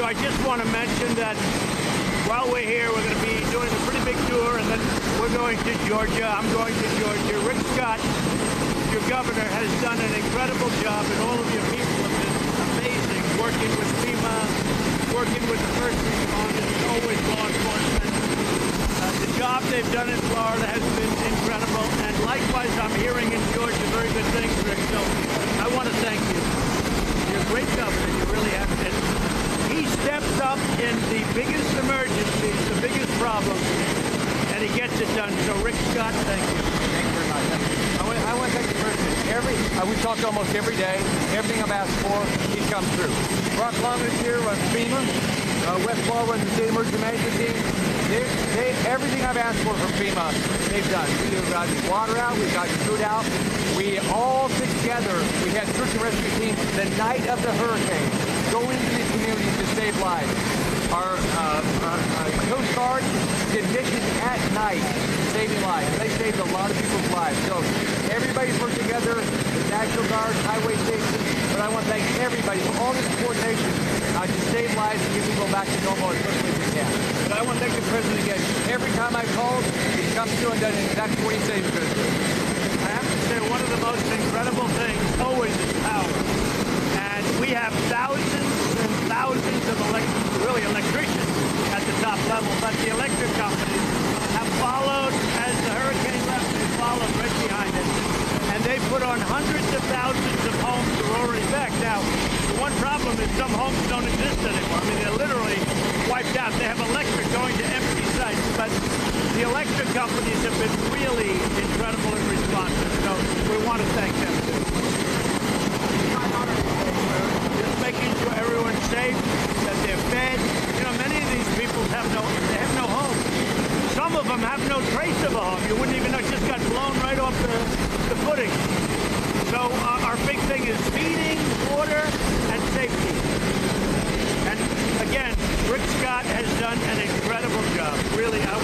you. I just want to mention that while we're here, we're going to be doing a pretty big tour, and then we're going to Georgia. I'm going to Georgia. Rick Scott, your governor, has done an incredible job, and all of your people have been amazing, working with FEMA, working with the first responders, always law enforcement. The job they've done in Florida has been incredible, and likewise, I'm hearing in Georgia very good things, Rick. So I want to thank you. You're a great governor. You really have been. He steps up in the biggest emergencies, the biggest problems, and he gets it done. So, Rick Scott, thank you. Thank you very much. I want to thank the President. We talk almost every day. Everything I've asked for, he's come through. Brock Longman here runs FEMA. West Paul runs the State Emergency Management Team. Everything I've asked for from FEMA, they've done. We've got water out. We've got food out. We all together, we had search and rescue teams the night of the hurricane going to the communities to save lives. Our Coast Guard did missions at night saving lives. They saved a lot of people's lives. So everybody's worked together, the National Guard, highway station, but I want to thank everybody for all this coordination to save lives and get people back to normal as quickly as we can. But I want to thank the President again. Every time I've called, he's come through and done exactly what he said he was going to do. I have to say, one of the most incredible things always is power. And we have thousands and thousands of electricians at the top level, but the electric companies have followed, as the hurricane left, they followed right behind it. And they put on hundreds of thousands of homes that are already back. Now, the one problem is some homes don't exist anymore. I mean, they're literally wiped out. They have electric going to empty sites, but the electric companies have been really incredible and responsive, so we want to thank them too. Just making sure everyone's safe, that they're fed. You know, many of these people have no home. Some of them have no trace of a home. You wouldn't even know, it just got blown right off the footing. So our big thing is feeding, water, and safety. And again, Rick Scott has done an incredible job. Really, I